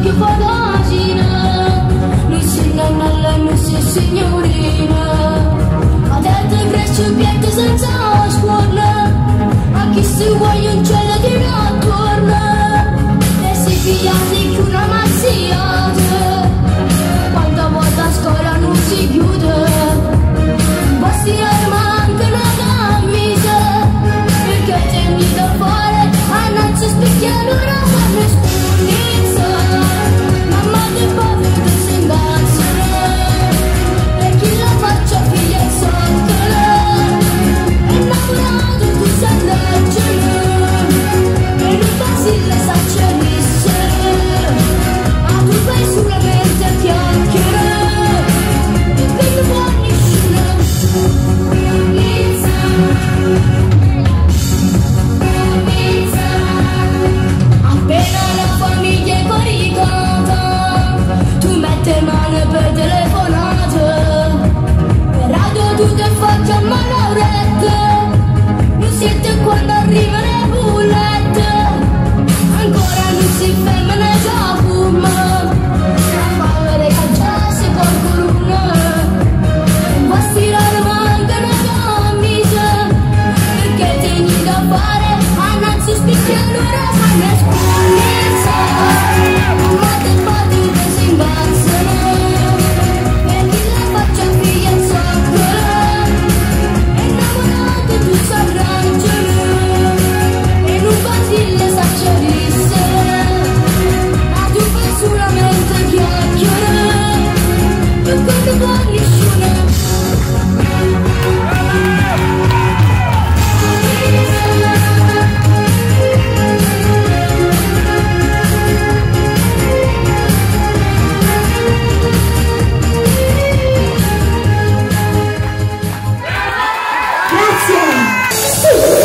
più pagina, non si nannalla, non si signorina. Adesso cresce pietto senza scuola, a chi si vuole un cielo di notturna, e si figlia di più una mazziata, quanta volta a scuola non si chiude, basti manca una camisa, perché temi da fare, a non si spicchiano una mano spunnizza, mamma che povero si imbazzano, e chi la faccia figlia sottile, innamorato tu sei leggero, e non passi le saccerisse, ma tu fai solamente a chiacchiere, e quindi buoni appena la famiglia è caricata, tu metti mano per telefonate, per radio tu ti fai chiamare Laurette, non siete quando arrivano le bullette, ancora non si femmina già fuma, a fare che già si qualcuno, basti la manca una camisa, perché tieni da fare, a non si spicchiano una sangue spunnizza, ma te fatti che si imbazzano, e chi la faccia figlia zoccola, innamorato tu s'arrangiano, e non basti le saccerisse, ma tu fai solamente chiacchiere, e quando buoni nessuno. Grazie!